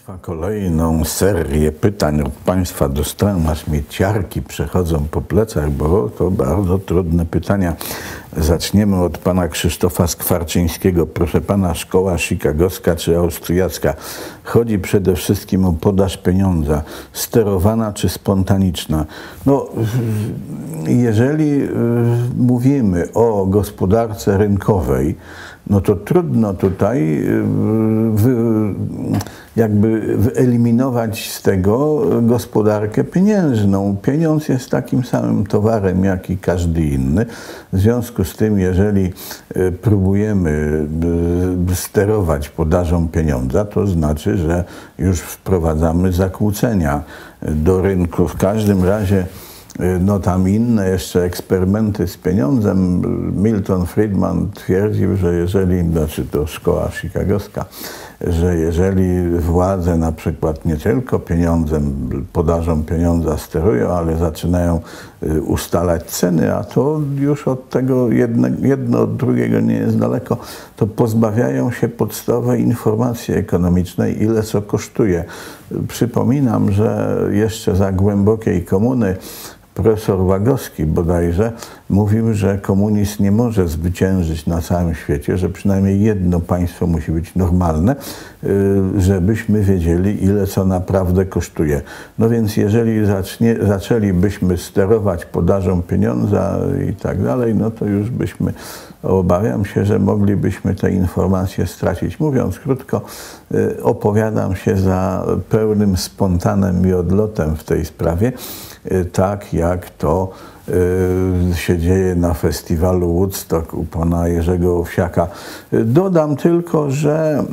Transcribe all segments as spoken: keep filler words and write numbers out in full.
Państwa, kolejną serię pytań od Państwa dostałem, aż mnie ciarki przechodzą po plecach, bo to bardzo trudne pytania. Zaczniemy od pana Krzysztofa Skwarczyńskiego. Proszę pana, szkoła chicagowska czy austriacka? Chodzi przede wszystkim o podaż pieniądza. Sterowana czy spontaniczna? No, jeżeli mówimy o gospodarce rynkowej, no to trudno tutaj wy, jakby wyeliminować z tego gospodarkę pieniężną. Pieniądz jest takim samym towarem, jak i każdy inny. W związku z tym, jeżeli próbujemy sterować podażą pieniądza, to znaczy, że już wprowadzamy zakłócenia do rynku. W każdym razie no tam inne jeszcze eksperymenty z pieniądzem. Milton Friedman twierdził, że jeżeli, znaczy to szkoła chicagowska, że jeżeli władze na przykład nie tylko pieniądzem, podażą pieniądza sterują, ale zaczynają ustalać ceny, a to już od tego jedno, jedno od drugiego nie jest daleko, to pozbawiają się podstawowej informacji ekonomicznej, ile co kosztuje. Przypominam, że jeszcze za głębokiej komuny profesor Łagowski bodajże mówił, że komunizm nie może zwyciężyć na całym świecie, że przynajmniej jedno państwo musi być normalne, żebyśmy wiedzieli, ile co naprawdę kosztuje. No więc jeżeli zacznie, zaczęlibyśmy sterować podażą pieniądza i tak dalej, no to już byśmy, obawiam się, że moglibyśmy te informacje stracić. Mówiąc krótko, opowiadam się za pełnym spontanem i odlotem w tej sprawie, tak jak to y, się dzieje na festiwalu Woodstock u pana Jerzego Owsiaka. Dodam tylko, że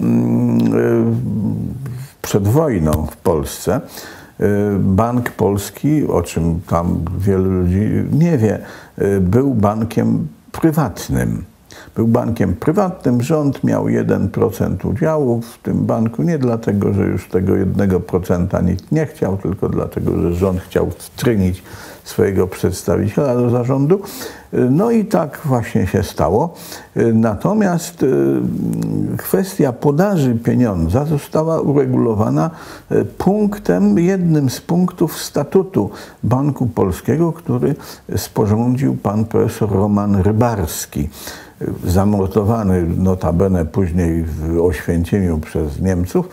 y, przed wojną w Polsce y, Bank Polski, o czym tam wielu ludzi nie wie, y, był bankiem prywatnym. Był bankiem prywatnym, rząd miał jeden procent udziału w tym banku, nie dlatego, że już tego jednego procenta nikt nie chciał, tylko dlatego, że rząd chciał wtrynić swojego przedstawiciela do zarządu. No i tak właśnie się stało. Natomiast kwestia podaży pieniądza została uregulowana punktem, jednym z punktów statutu Banku Polskiego, który sporządził pan profesor Roman Rybarski, zamordowany notabene później w Oświęcimiu przez Niemców.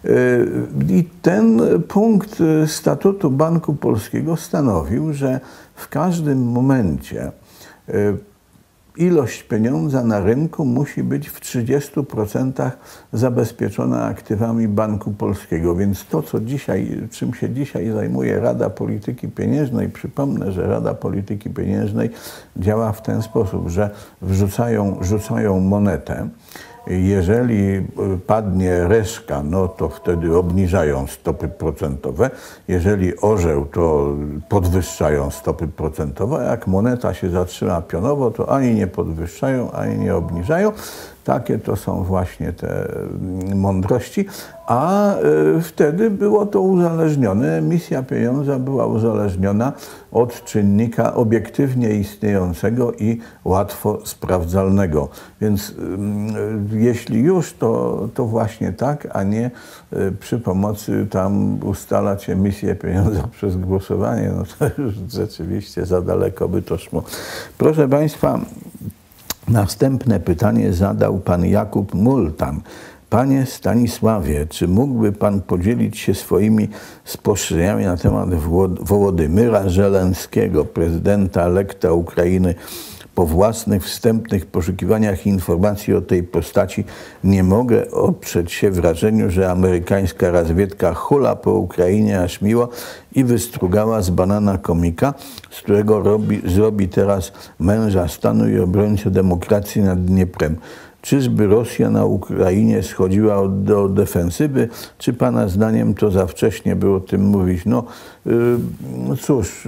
I ten punkt statutu Banku Polskiego stanowił, że w każdym momencie ilość pieniądza na rynku musi być w trzydziestu procentach zabezpieczona aktywami Banku Polskiego. Więc to, co dzisiaj, czym się dzisiaj zajmuje Rada Polityki Pieniężnej, przypomnę, że Rada Polityki Pieniężnej działa w ten sposób, że wrzucają, rzucają monetę. Jeżeli padnie reszka, no to wtedy obniżają stopy procentowe. Jeżeli orzeł, to podwyższają stopy procentowe. Jak moneta się zatrzyma pionowo, to ani nie podwyższają, ani nie obniżają. Takie to są właśnie te mądrości. A y, wtedy było to uzależnione, emisja pieniądza była uzależniona od czynnika obiektywnie istniejącego i łatwo sprawdzalnego. Więc y, jeśli już, to, to właśnie tak, a nie y, przy pomocy tam ustalać emisję pieniądza przez głosowanie. No to już rzeczywiście za daleko by to szło. Proszę Państwa, następne pytanie zadał pan Jakub Multan. Panie Stanisławie, czy mógłby pan podzielić się swoimi spostrzeżeniami na temat Wołodymyra Żeleńskiego, prezydenta elekta Ukrainy? Po własnych wstępnych poszukiwaniach informacji o tej postaci nie mogę oprzeć się wrażeniu, że amerykańska razwiedka hula po Ukrainie aż miło i wystrugała z banana komika, z którego robi, zrobi teraz męża stanu i obrońcę demokracji nad Dnieprem. Czyżby Rosja na Ukrainie schodziła do defensywy, czy pana zdaniem to za wcześnie by o tym mówić? No yy, cóż,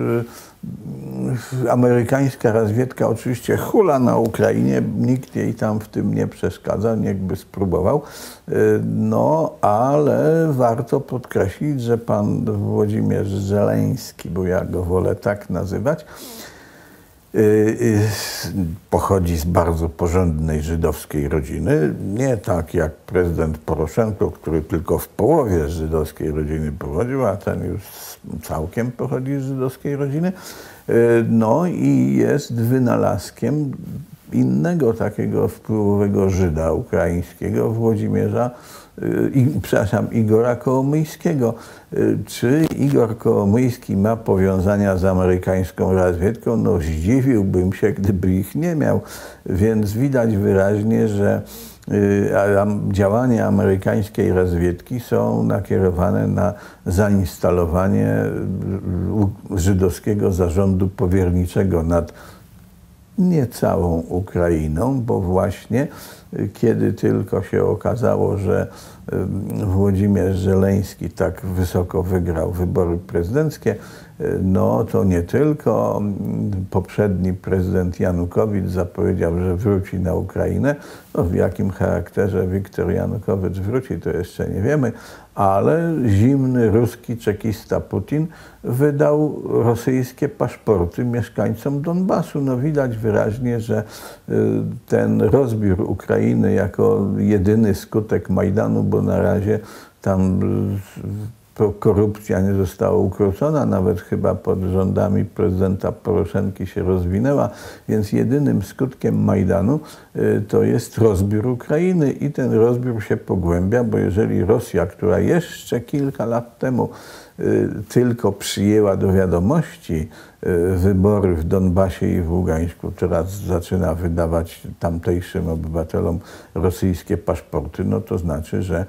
yy, amerykańska razwiedka oczywiście hula na Ukrainie, nikt jej tam w tym nie przeszkadza, niechby spróbował. Yy, no, ale warto podkreślić, że pan Włodzimierz Żeleński, bo ja go wolę tak nazywać, Pochodzi z bardzo porządnej żydowskiej rodziny, nie tak jak prezydent Poroszenko, który tylko w połowie z żydowskiej rodziny pochodził, a ten już całkiem pochodzi z żydowskiej rodziny. No i jest wynalazkiem innego takiego wpływowego Żyda ukraińskiego, Włodzimierza, I, przepraszam, Igora Kołomyjskiego. Czy Igor Kołomyjski ma powiązania z amerykańską rozwiedką? No zdziwiłbym się, gdyby ich nie miał. Więc widać wyraźnie, że działania amerykańskiej rozwiedki są nakierowane na zainstalowanie żydowskiego zarządu powierniczego nad nie całą Ukrainą, bo właśnie kiedy tylko się okazało, że Włodzimierz Żeleński tak wysoko wygrał wybory prezydenckie, no to nie tylko poprzedni prezydent Janukowicz zapowiedział, że wróci na Ukrainę. No, w jakim charakterze Wiktor Janukowicz wróci, to jeszcze nie wiemy, ale zimny ruski czekista Putin wydał rosyjskie paszporty mieszkańcom Donbasu. No widać wyraźnie, że ten rozbiór Ukrainy jako jedyny skutek Majdanu, bo na razie tam korupcja nie została ukrócona, nawet chyba pod rządami prezydenta Poroszenki się rozwinęła, więc jedynym skutkiem Majdanu to jest rozbiór Ukrainy i ten rozbiór się pogłębia, bo jeżeli Rosja, która jeszcze kilka lat temu tylko przyjęła do wiadomości wybory w Donbasie i w Ługańsku, teraz zaczyna wydawać tamtejszym obywatelom rosyjskie paszporty, no to znaczy, że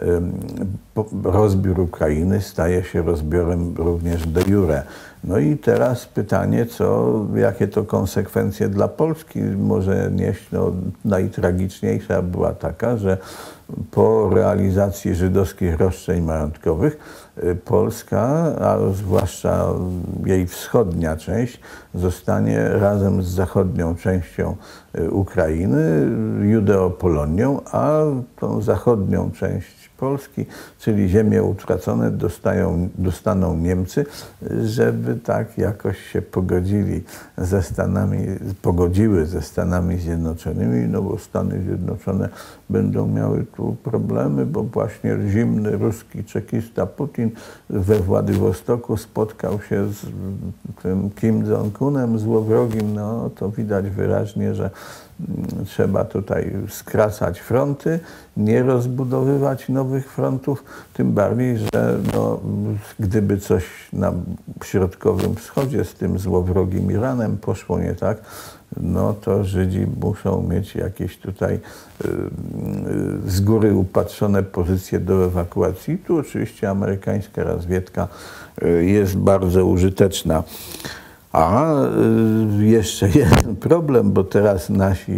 rozbiór Ukrainy staje się rozbiorem również de jure. No i teraz pytanie, co, jakie to konsekwencje dla Polski może nieść. No, najtragiczniejsza była taka, że po realizacji żydowskich roszczeń majątkowych Polska, a zwłaszcza jej wschodnia część, zostanie razem z zachodnią częścią Ukrainy Judeopolonią, a tą zachodnią część Polski, czyli ziemie utracone, dostają, dostaną Niemcy, żeby tak jakoś się pogodzili ze Stanami, pogodziły ze Stanami Zjednoczonymi, no bo Stany Zjednoczone będą miały tu problemy, bo właśnie zimny ruski czekista Putin we Władywostoku spotkał się z tym Kim Jong-unem złowrogim. No to widać wyraźnie, że trzeba tutaj skracać fronty, nie rozbudowywać nowych frontów, tym bardziej, że no, gdyby coś na Środkowym Wschodzie z tym złowrogim Iranem poszło nie tak, no to Żydzi muszą mieć jakieś tutaj y, y, z góry upatrzone pozycje do ewakuacji. Tu oczywiście amerykańska rozwiedka y, jest bardzo użyteczna. A jeszcze jeden problem, bo teraz nasi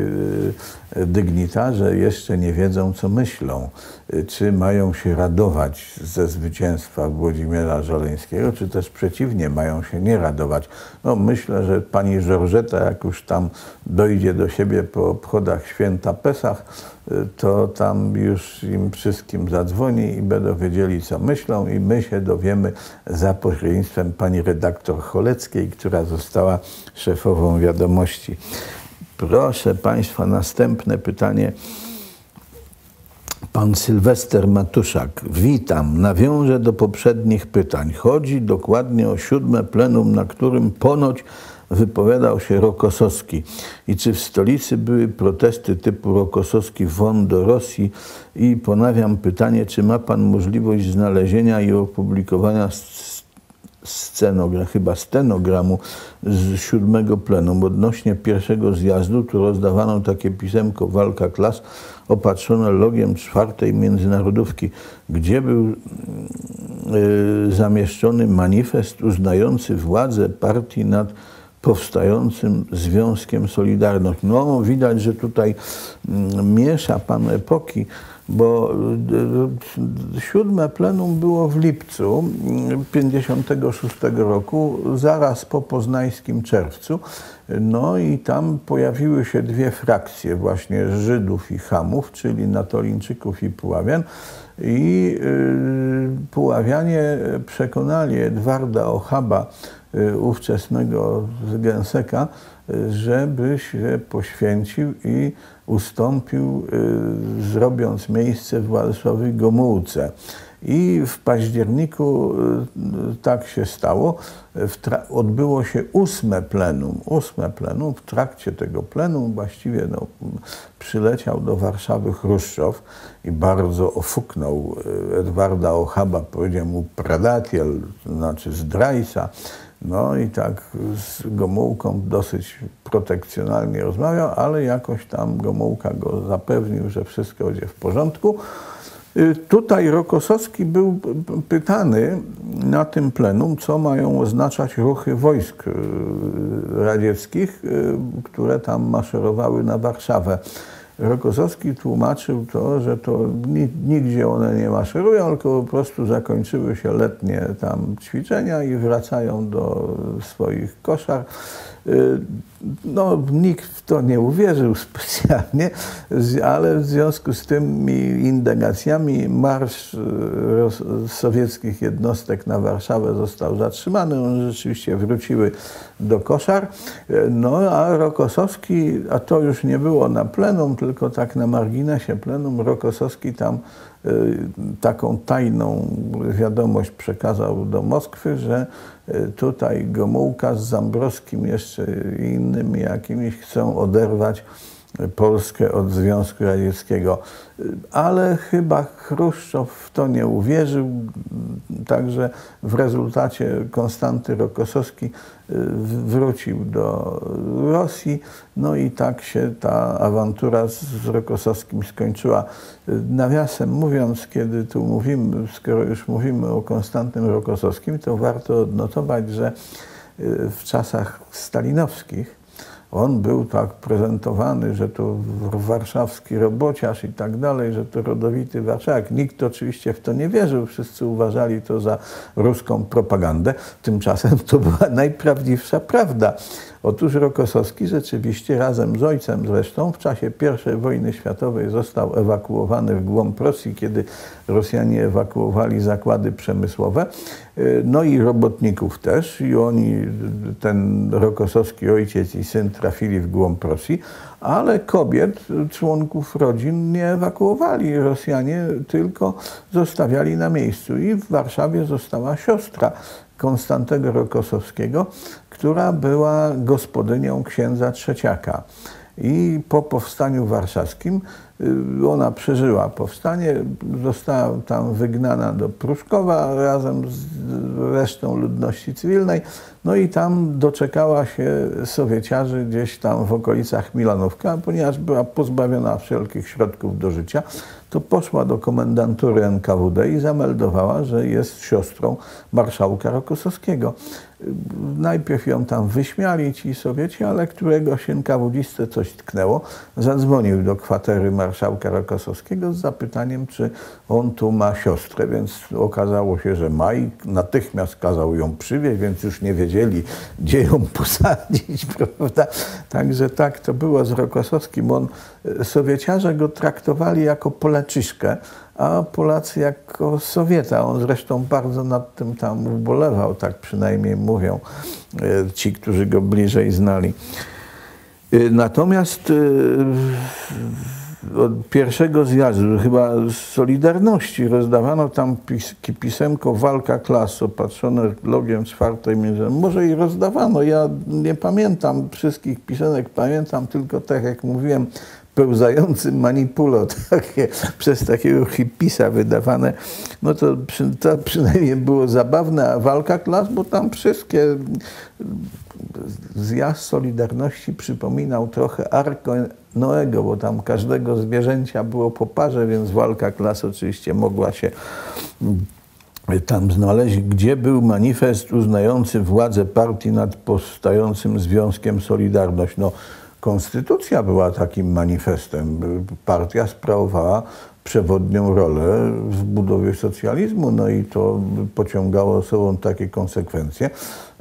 dygnitarze jeszcze nie wiedzą, co myślą. Czy mają się radować ze zwycięstwa Włodzimierza Żeleńskiego, czy też przeciwnie, mają się nie radować. No, myślę, że pani Żorżeta, jak już tam dojdzie do siebie po obchodach święta Pesach, to tam już im wszystkim zadzwoni i będą wiedzieli, co myślą, i my się dowiemy za pośrednictwem pani redaktor Choleckiej, która została szefową Wiadomości. Proszę Państwa, następne pytanie. Pan Sylwester Matuszak. Witam. Nawiążę do poprzednich pytań. Chodzi dokładnie o siódme plenum, na którym ponoć wypowiadał się Rokosowski. I czy w stolicy były protesty typu Rokosowski won do Rosji? I ponawiam pytanie, czy ma Pan możliwość znalezienia i opublikowania scenogram, chyba stenogramu z siódmego plenum odnośnie pierwszego zjazdu, tu rozdawano takie pisemko Walka Klas opatrzone logiem czwartej międzynarodówki, gdzie był y, zamieszczony manifest uznający władzę partii nad powstającym Związkiem Solidarność. No, widać, że tutaj miesza Pan epoki, bo siódme plenum było w lipcu pięćdziesiątego szóstego roku, zaraz po poznańskim czerwcu. No i tam pojawiły się dwie frakcje właśnie Żydów i Chamów, czyli Natolińczyków i Puławian. I Puławianie przekonali Edwarda Ochaba, ówczesnego genseka, żeby się poświęcił i ustąpił, zrobiąc miejsce Władysławowi Gomułce. I w październiku tak się stało. Odbyło się ósme plenum. Ósme plenum. W trakcie tego plenum właściwie no, przyleciał do Warszawy Chruszczow i bardzo ofuknął Edwarda Ochaba, powiedział mu pradatiel, to znaczy zdrajca. No i tak z Gomułką dosyć protekcjonalnie rozmawiał, ale jakoś tam Gomułka go zapewnił, że wszystko będzie w porządku. Tutaj Rokosowski był pytany na tym plenum, co mają oznaczać ruchy wojsk radzieckich, które tam maszerowały na Warszawę. Rokosowski tłumaczył to, że to nigdzie one nie maszerują, tylko po prostu zakończyły się letnie tam ćwiczenia i wracają do swoich koszar. No, nikt w to nie uwierzył specjalnie, ale w związku z tymi indygacjami marsz sowieckich jednostek na Warszawę został zatrzymany. One rzeczywiście wróciły do koszar. No a Rokosowski, a to już nie było na plenum, tylko tak na marginesie plenum, Rokosowski tam taką tajną wiadomość przekazał do Moskwy, że tutaj Gomułka z Zambrowskim jeszcze i innymi jakimiś chcą oderwać Polskę od Związku Radzieckiego. Ale chyba Chruszczow w to nie uwierzył, także w rezultacie Konstanty Rokosowski wrócił do Rosji, no i tak się ta awantura z Rokosowskim skończyła. Nawiasem mówiąc, kiedy tu mówimy, skoro już mówimy o Konstantym Rokosowskim, to warto odnotować, że w czasach stalinowskich on był tak prezentowany, że to warszawski robociarz i tak dalej, że to rodowity warszawiak. Nikt oczywiście w to nie wierzył, wszyscy uważali to za ruską propagandę. Tymczasem to była najprawdziwsza prawda. Otóż Rokosowski rzeczywiście razem z ojcem zresztą w czasie pierwszej wojny światowej został ewakuowany w głąb Rosji, kiedy Rosjanie ewakuowali zakłady przemysłowe, no i robotników też. I oni, ten Rokosowski ojciec i syn trafili w głąb Rosji, ale kobiet, członków rodzin nie ewakuowali Rosjanie, tylko zostawiali na miejscu. I w Warszawie została siostra Konstantego Rokosowskiego, która była gospodynią księdza Trzeciaka. I po powstaniu warszawskim ona przeżyła powstanie, została tam wygnana do Pruszkowa razem z resztą ludności cywilnej, no i tam doczekała się Sowieciarzy gdzieś tam w okolicach Milanówka, ponieważ była pozbawiona wszelkich środków do życia, to poszła do komendantury N K W D i zameldowała, że jest siostrą marszałka Rokosowskiego. Najpierw ją tam wyśmiali ci Sowieci, ale któregoś enkawudistę coś tknęło. Zadzwonił do kwatery marszałka Rokosowskiego z zapytaniem, czy on tu ma siostrę, więc okazało się, że ma i natychmiast kazał ją przywieźć, więc już nie wiedzieli, gdzie ją posadzić, prawda? Także tak to było z Rokosowskim. On, Sowieciarze go traktowali jako Polaczyszkę, a Polacy jako Sowieta. On zresztą bardzo nad tym tam ubolewał, tak przynajmniej mówią ci, którzy go bliżej znali. Natomiast od pierwszego zjazdu, chyba z Solidarności, rozdawano tam pis pisemko Walka Klas opatrzone logiem czwartej między. Może i rozdawano, ja nie pamiętam wszystkich pisemek, pamiętam tylko, tak jak mówiłem, pełzający manipulo, takie, przez takiego hipisa wydawane, no to, przy, to przynajmniej było zabawne, a Walka Klas, bo tam wszystkie, zjazd Solidarności przypominał trochę Arkę Noego, bo tam każdego zwierzęcia było po parze, więc Walka Klas oczywiście mogła się tam znaleźć, gdzie był manifest uznający władzę partii nad powstającym Związkiem Solidarność. No, Konstytucja była takim manifestem. Partia sprawowała przewodnią rolę w budowie socjalizmu, no i to pociągało sobą takie konsekwencje,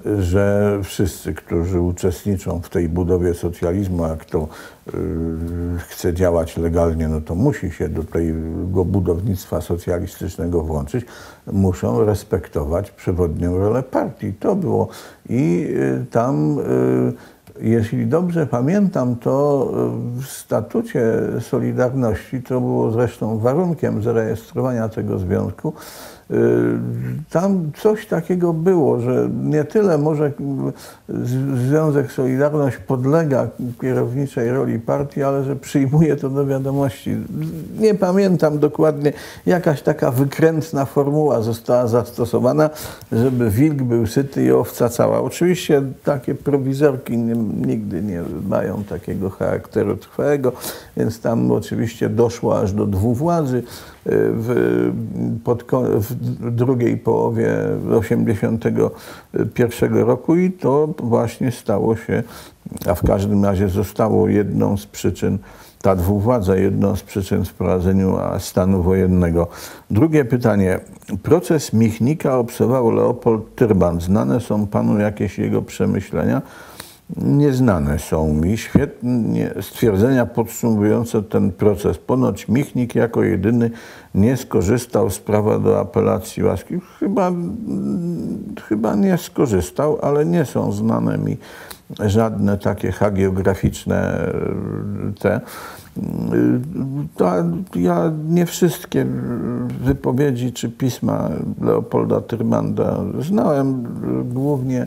że wszyscy, którzy uczestniczą w tej budowie socjalizmu, a kto yy, chce działać legalnie, no to musi się do tego budownictwa socjalistycznego włączyć, muszą respektować przewodnią rolę partii. To było i yy, tam yy, jeśli dobrze pamiętam, to w statucie Solidarności, to było zresztą warunkiem zarejestrowania tego związku, tam coś takiego było, że nie tyle może Związek Solidarność podlega kierowniczej roli partii, ale że przyjmuje to do wiadomości. Nie pamiętam dokładnie, jakaś taka wykrętna formuła została zastosowana, żeby wilk był syty i owca cała. Oczywiście takie prowizorki nie, nigdy nie mają takiego charakteru trwałego, więc tam oczywiście doszło aż do dwuwładzy. W, pod, w drugiej połowie osiemdziesiątego pierwszego roku i to właśnie stało się, a w każdym razie zostało jedną z przyczyn, ta dwuwładza, jedną z przyczyn wprowadzenia stanu wojennego. Drugie pytanie. Proces Michnika obserwował Leopold Tyrban. Znane są panu jakieś jego przemyślenia? Nieznane są mi świetnie stwierdzenia podsumowujące ten proces. Ponoć Michnik jako jedyny nie skorzystał z prawa do apelacji łaski. Chyba, chyba nie skorzystał, ale nie są znane mi żadne takie hagiograficzne te. To ja nie wszystkie wypowiedzi czy pisma Leopolda Tyrbanda znałem, głównie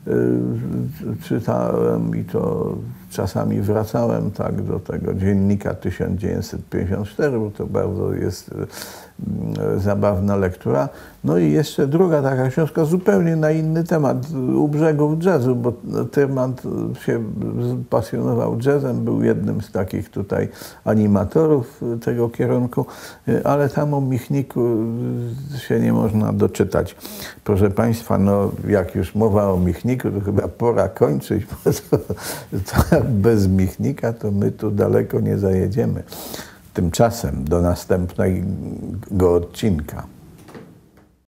czytałem i to czasami wracałem tak do tego dziennika tysiąc dziewięćset pięćdziesiąt cztery, bo to bardzo jest zabawna lektura. No i jeszcze druga taka książka zupełnie na inny temat, U brzegów jazzu, bo Tyrman się pasjonował jazzem, był jednym z takich tutaj animatorów tego kierunku, ale tam o Michniku się nie można doczytać. Proszę Państwa, no jak już mowa o Michniku, to chyba pora kończyć, bo to, to bez Michnika to my tu daleko nie zajedziemy. Tymczasem do następnego odcinka.